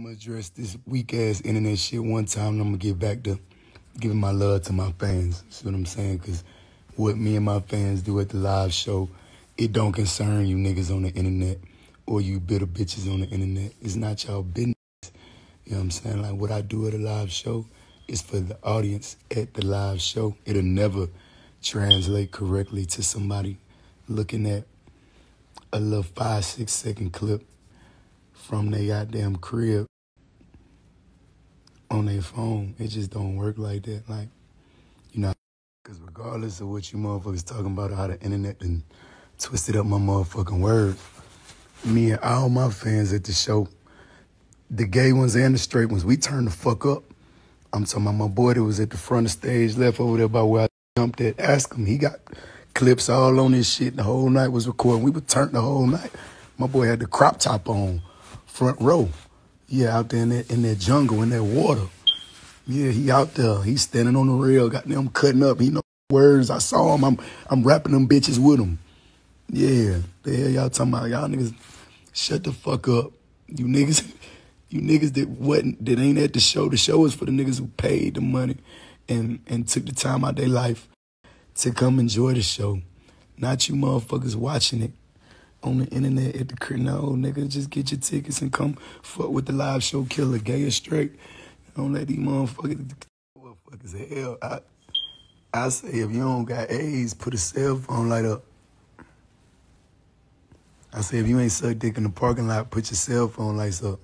gonna address this weak ass internet shit one time, and I'm gonna get back to giving my love to my fans. See what I'm saying? Cause what me and my fans do at the live show, it don't concern you niggas on the internet or you bitter bitches on the internet. It's not y'all business. You know what I'm saying? Like what I do at a live show is for the audience at the live show. It'll never translate correctly to somebody looking at a little 5-6 second clip from their goddamn crib on their phone. It just don't work like that. Like, you know, because regardless of what you motherfuckers talking about, how the internet and twisted up my motherfucking words, me and all my fans at the show, the gay ones and the straight ones, we turned the fuck up. I'm talking about my boy that was at the front of the stage left over there by where I jumped at. Ask him. He got clips all on this shit. The whole night was recording. We were turned the whole night. My boy had the crop top on, front row. Yeah, out there in that jungle, in that water. Yeah, he out there. He's standing on the rail, got them cutting up. He know words. I saw him. I'm rapping them bitches with him. Yeah, the hell y'all talking about? Y'all niggas, shut the fuck up. You niggas that ain't at the show. The show is for the niggas who paid the money and took the time out their life to come enjoy the show. Not you motherfuckers watching it on the internet at the crib. No, nigga, just get your tickets and come fuck with the live show killer, gay or straight. Don't let these motherfuckers hell. I say if you don't got AIDS, put a cell phone light up. I say if you ain't suck dick in the parking lot, put your cell phone lights up.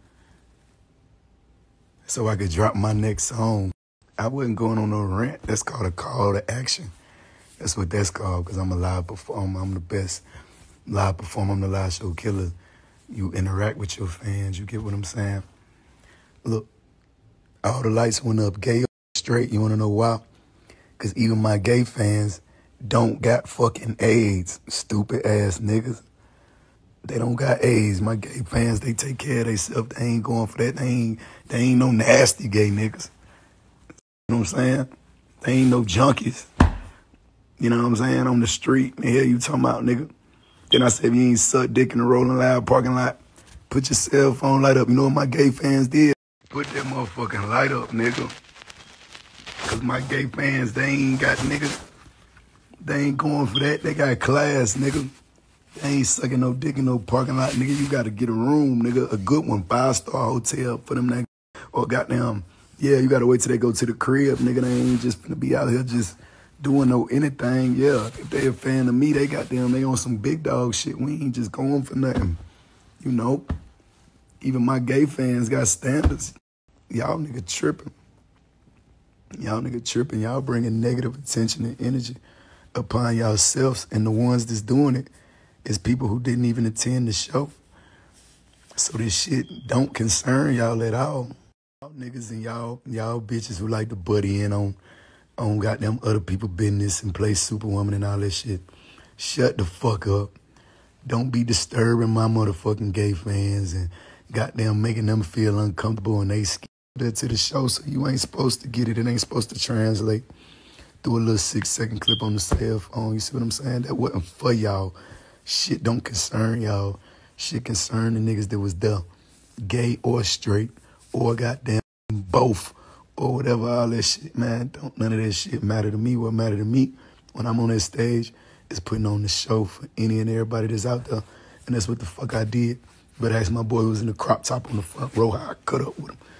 So I could drop my next song. I wasn't going on no rant. That's called a call to action. That's what that's called, because I'm a live performer. I'm the best live performer. I'm the live show killer. You interact with your fans. You get what I'm saying? Look, all the lights went up, gay or straight. You want to know why? Because even my gay fans don't got fucking AIDS, stupid ass niggas. They don't got AIDS. My gay fans, they take care of themselves. They ain't going for that. They ain't no nasty gay niggas. You know what I'm saying? They ain't no junkies. You know what I'm saying? On the street. The hell you talking about, nigga? Then I said, if you ain't suck dick in the Rolling Loud parking lot, put your cell phone light up. You know what my gay fans did? Put that motherfucking light up, nigga. Because my gay fans, they ain't got niggas. They ain't going for that. They got class, nigga. They ain't sucking no dick in no parking lot, nigga. You got to get a room, nigga. A good one, 5-star hotel for them niggas. Or goddamn, yeah, you got to wait till they go to the crib, nigga. They ain't just finna be out here just doing no anything. Yeah, if they a fan of me, they on some big dog shit. We ain't just going for nothing. You know? Even my gay fans got standards. Y'all nigga tripping. Y'all nigga tripping. Y'all bringing negative attention and energy upon yourselves. And the ones that's doing it is people who didn't even attend the show. So this shit don't concern y'all at all. Y'all niggas and y'all bitches who like to buddy in on goddamn other people business and play Superwoman and all that shit. Shut the fuck up. Don't be disturbing my motherfucking gay fans and goddamn making them feel uncomfortable and they skip that to the show, so you ain't supposed to get it. It ain't supposed to translate through a little 6-second clip on the cell phone. You see what I'm saying? That wasn't for y'all. Shit don't concern y'all. Shit concern the niggas that was there, gay or straight, or goddamn both, or whatever, all that shit, man. Don't none of that shit matter to me. What matter to me when I'm on that stage is putting on the show for any and everybody that's out there. And that's what the fuck I did. But ask my boy who was in the crop top on the front row how I cut up with him.